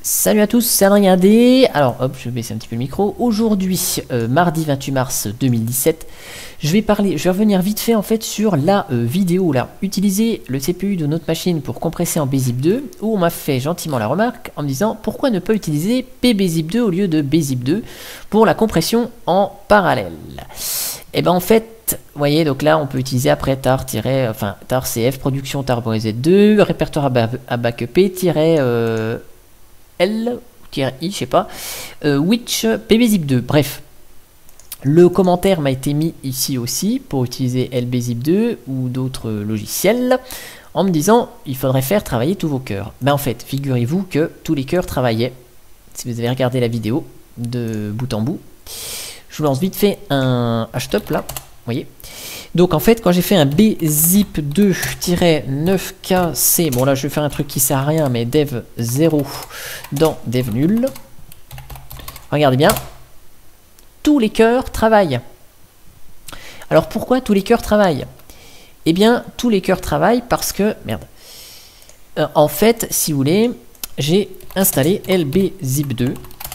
Salut à tous, c'est Adrien D. Alors hop, je vais baisser un petit peu le micro. Aujourd'hui, mardi 28 mars 2017, je vais revenir vite fait en fait sur la vidéo là. Utiliser le CPU de notre machine pour compresser en bzip2, où on m'a fait gentiment la remarque en me disant pourquoi ne pas utiliser pbzip2 au lieu de bzip2 pour la compression en parallèle. Et ben en fait, vous voyez, donc là on peut utiliser après tar cf production tar.z2 répertoire à backupé L I, je sais pas, which pbzip2. Bref, le commentaire m'a été mis ici aussi pour utiliser lbzip2 ou d'autres logiciels en me disant il faudrait faire travailler tous vos cœurs. Ben en fait, figurez-vous que tous les cœurs travaillaient. Si vous avez regardé la vidéo de bout en bout, je vous lance vite fait un htop là, vous voyez. Donc en fait, quand j'ai fait un bzip2-9kc, bon là je vais faire un truc qui sert à rien, mais dev 0 dans dev nul. Regardez bien, tous les cœurs travaillent. Alors pourquoi tous les cœurs travaillent? Eh bien, tous les cœurs travaillent parce que, merde, en fait, si vous voulez, j'ai installé lbzip2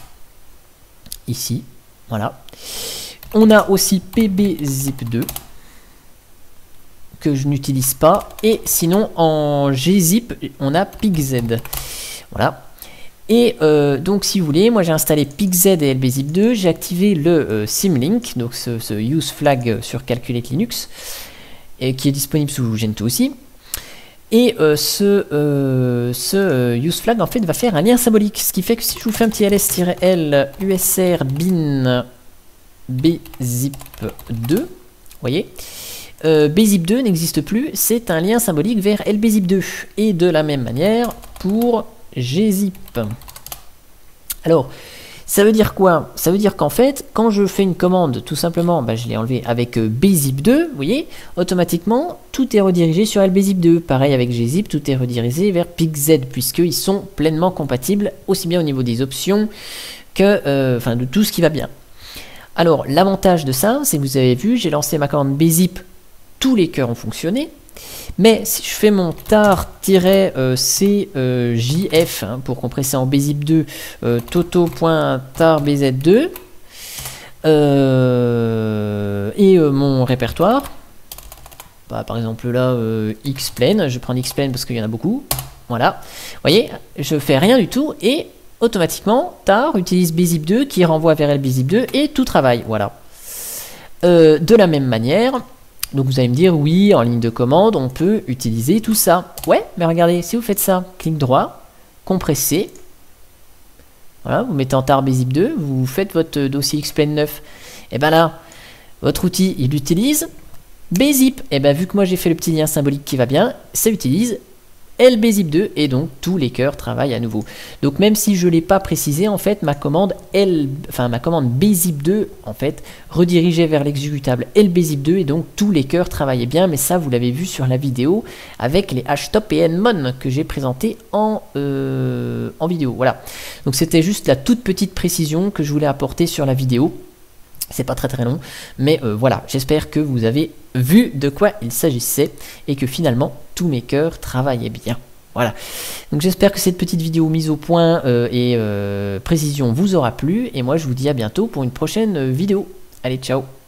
ici, voilà. On a aussi pbzip2 que je n'utilise pas, et sinon en gzip on a pigz, voilà. Et donc si vous voulez, moi j'ai installé pigz et lbzip2, j'ai activé le symlink, donc ce use flag sur Calculate Linux, et qui est disponible sous Gentoo aussi. Et ce use flag en fait va faire un lien symbolique, ce qui fait que si je vous fais un petit ls-l usr bin bzip2, vous voyez, bzip2 n'existe plus, c'est un lien symbolique vers lbzip2. Et de la même manière pour gzip. Alors, ça veut dire quoi? Ça veut dire qu'en fait, quand je fais une commande, tout simplement, je l'ai enlevé avec bzip2, vous voyez, automatiquement, tout est redirigé sur lbzip2. Pareil avec gzip, tout est redirigé vers pigz, puisqu'ils sont pleinement compatibles, aussi bien au niveau des options que de tout ce qui va bien. Alors, l'avantage de ça, c'est que vous avez vu, j'ai lancé ma commande bzip, tous les cœurs ont fonctionné, mais si je fais mon tar-cjf pour compresser en bzip2 toto.tarbz2 et mon répertoire, par exemple là xplane, je prends xplane parce qu'il y en a beaucoup, voilà, vous voyez, je fais rien du tout et automatiquement tar utilise bzip2 qui renvoie vers lbzip2 et tout travaille, voilà. De la même manière, donc vous allez me dire oui, en ligne de commande on peut utiliser tout ça. Ouais, mais regardez, si vous faites ça, clic droit, compresser, voilà, vous mettez en tar bzip2, vous faites votre dossier xplane 9, et ben là votre outil il utilise bzip, et ben vu que moi j'ai fait le petit lien symbolique qui va bien, ça utilise lbzip2 et donc tous les cœurs travaillent à nouveau. Donc même si je ne l'ai pas précisé, en fait ma commande bzip2 en fait redirigeait vers l'exécutable lbzip2 et donc tous les cœurs travaillaient bien, mais ça vous l'avez vu sur la vidéo avec les htop et nmon que j'ai présenté en vidéo. Voilà, donc c'était juste la toute petite précision que je voulais apporter sur la vidéo. C'est pas très très long, mais voilà, j'espère que vous avez vu de quoi il s'agissait et que finalement tous mes cœurs travaillaient bien. Voilà, donc j'espère que cette petite vidéo mise au point et précision vous aura plu, et moi je vous dis à bientôt pour une prochaine vidéo. Allez, ciao!